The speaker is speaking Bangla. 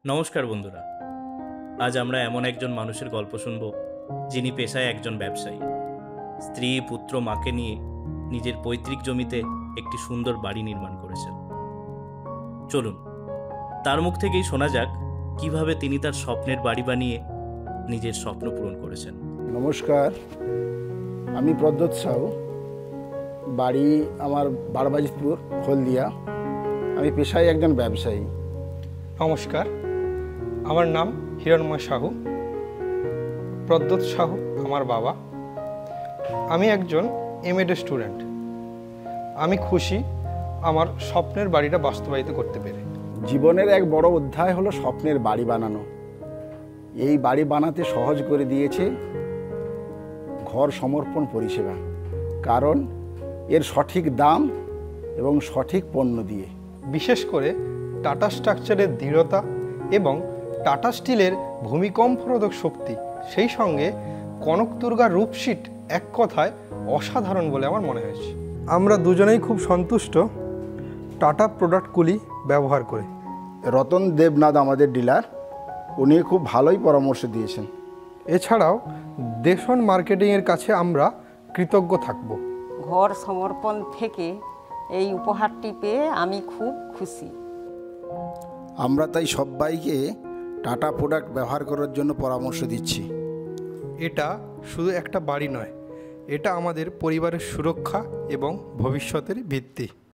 নমস্কার বন্ধুরা, আজ আমরা এমন একজন মানুষের গল্প শুনব যিনি পেশায় একজন ব্যবসায়ী। স্ত্রী, পুত্র, মাকে নিয়ে নিজের পৈতৃক জমিতে একটি সুন্দর বাড়ি নির্মাণ করেছেন। চলুন তার মুখ থেকেই শোনা যাক কিভাবে তিনি তার স্বপ্নের বাড়ি বানিয়ে নিজের স্বপ্ন পূরণ করেছেন। নমস্কার, আমি প্রদ্যোৎ সাহু। বাড়ি আমার বারবাজিতপুর, হলদিয়া। আমি পেশায় একজন ব্যবসায়ী। নমস্কার, আমার নাম হিরণময় সাহু। প্রদ্যোৎ সাহু আমার বাবা। আমি একজন এমএড স্টুডেন্ট। আমি খুশি আমার স্বপ্নের বাড়িটা বাস্তবায়িত করতে পেরে। জীবনের এক বড় অধ্যায় হলো স্বপ্নের বাড়ি বানানো। এই বাড়ি বানাতে সহজ করে দিয়েছে ঘর সমর্পণ পরিষেবা, কারণ এর সঠিক দাম এবং সঠিক পণ্য দিয়ে। বিশেষ করে টাটা স্ট্রাকচারের দৃঢ়তা এবং টাটা স্টিলের ভূমিকম্পরোধক শক্তি, সেই সঙ্গে কনক দুর্গার রূপশিট এক কথায় অসাধারণ বলে আমার মনে হয়েছে। আমরা দুজনেই খুব সন্তুষ্ট টাটা প্রোডাক্টগুলি ব্যবহার করে। রতন দেবনাথ আমাদের ডিলার, উনি খুব ভালোই পরামর্শ দিয়েছেন। এছাড়াও দেশন মার্কেটিংয়ের কাছে আমরা কৃতজ্ঞ থাকব। ঘর সমর্পণ থেকে এই উপহারটি পেয়ে আমি খুব খুশি। আমরা তাই সবাইকে টাটা প্রোডাক্ট ব্যবহার করার জন্য পরামর্শ দিচ্ছি। এটা শুধু একটা বাড়ি নয়, এটা আমাদের পরিবারের সুরক্ষা এবং ভবিষ্যতের ভিত্তি।